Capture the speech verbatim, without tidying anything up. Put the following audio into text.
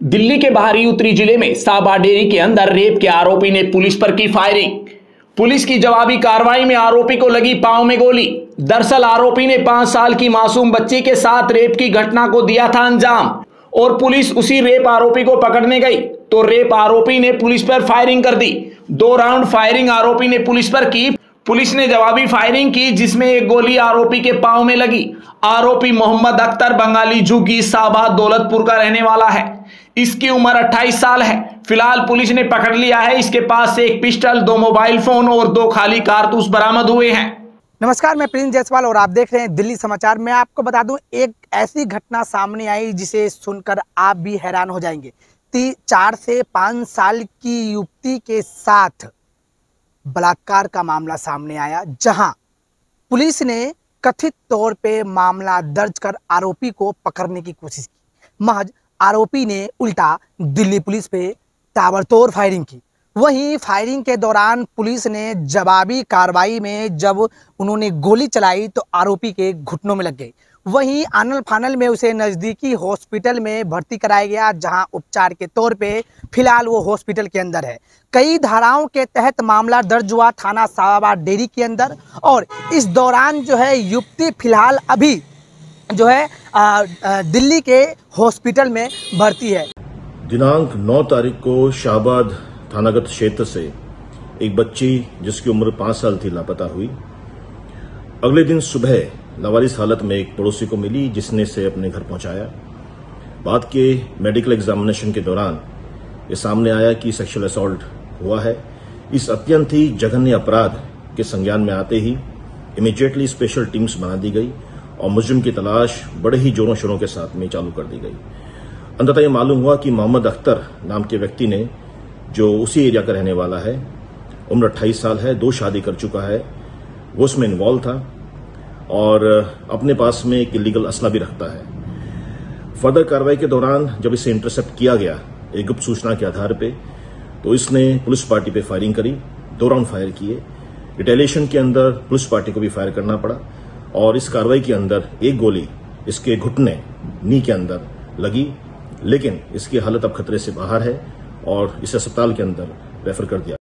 दिल्ली के बाहरी उत्तरी जिले में शाहबाद डेयरी के अंदर रेप के आरोपी ने पुलिस पर की फायरिंग। पुलिस की जवाबी कार्रवाई में आरोपी को लगी पांव में गोली। दरअसल आरोपी ने पांच साल की मासूम बच्ची के साथ रेप की घटना को दिया था अंजाम और पुलिस उसी रेप आरोपी को पकड़ने गई तो रेप आरोपी ने पुलिस पर फायरिंग कर दी। दो राउंड फायरिंग आरोपी ने पुलिस पर की। पुलिस ने जवाबी फायरिंग की जिसमें एक गोली आरोपी के पांव में लगी। आरोपी मोहम्मद अख्तर बंगाली झुग्गी शाहबाद दौलतपुर का रहने वाला है। इसकी उम्र अट्ठाईस साल है। फिलहाल पुलिस ने पकड़ लिया है। इसके पास से एक पिस्टल, दो मोबाइल फोन और दो खाली कारतूस बरामद हुए हैं। नमस्कार, मैं प्रिंस जायसवाल और आप देख रहे हैं दिल्ली समाचार। मैं आपको बता दूं, एक ऐसी घटना सामने आई जिसे सुनकर आप भी हैरान हो जाएंगे। ती चार से पाँच साल की युवती के साथ बलात्कार का मामला सामने आया, जहां पुलिस ने कथित तौर पे मामला दर्ज कर आरोपी को पकड़ने की कोशिश की। महज आरोपी ने उल्टा दिल्ली पुलिस पे ताबड़तोड़ फायरिंग की। वहीं फायरिंग के दौरान पुलिस ने जवाबी कार्रवाई में जब उन्होंने गोली चलाई तो आरोपी के घुटनों में लग गई। वहीं आनल फानल में उसे नज़दीकी हॉस्पिटल में भर्ती कराया गया, जहां उपचार के तौर पे फिलहाल वो हॉस्पिटल के अंदर है। कई धाराओं के तहत मामला दर्ज हुआ थाना शाहबाद डेयरी के अंदर और इस दौरान जो है युवती फिलहाल अभी जो है आ, आ, दिल्ली के हॉस्पिटल में भर्ती है। दिनांक नौ तारीख को शाहबाद थानागत क्षेत्र से एक बच्ची जिसकी उम्र पांच साल थी लापता हुई। अगले दिन सुबह लावारिस हालत में एक पड़ोसी को मिली जिसने इसे अपने घर पहुंचाया। बाद के मेडिकल एग्जामिनेशन के दौरान ये सामने आया कि सेक्सुअल असॉल्ट हुआ है। इस अत्यंत ही जघन्य अपराध के संज्ञान में आते ही इमीडिएटली स्पेशल टीम्स बना दी गई और मुजरिम की तलाश बड़े ही जोरों शोरों के साथ में चालू कर दी गई। अंततः ये मालूम हुआ कि मोहम्मद अख्तर नाम के व्यक्ति ने, जो उसी एरिया का रहने वाला है, उम्र अट्ठाईस साल है, दो शादी कर चुका है, वो उसमें इन्वॉल्व था और अपने पास में एक इलीगल असला भी रखता है। फर्दर कार्रवाई के दौरान जब इसे इंटरसेप्ट किया गया एक गुप्त सूचना के आधार पे, तो इसने पुलिस पार्टी पे फायरिंग करी। दो राउंड फायर किए। रिटेलिएशन के अंदर पुलिस पार्टी को भी फायर करना पड़ा और इस कार्रवाई के अंदर एक गोली इसके घुटने नी के अंदर लगी, लेकिन इसकी हालत अब खतरे से बाहर है और इसे अस्पताल के अंदर रेफर कर दिया